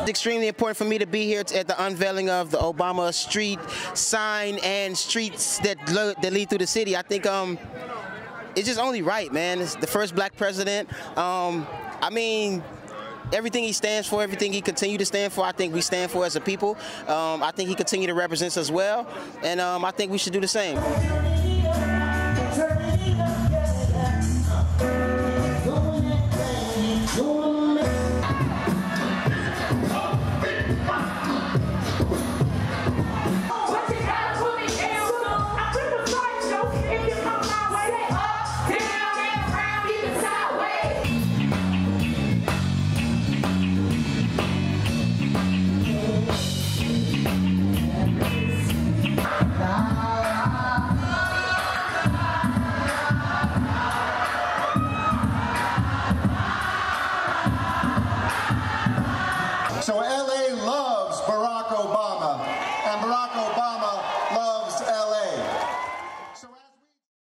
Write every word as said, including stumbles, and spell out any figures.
It's extremely important for me to be here at the unveiling of the Obama street sign and streets that, that lead through the city. I think um, it's just only right, man. It's the first black president. Um, I mean, everything he stands for, everything he continue to stand for, I think we stand for as a people. Um, I think he continue to represent us well, and um, I think we should do the same. So L A loves Barack Obama, and Barack Obama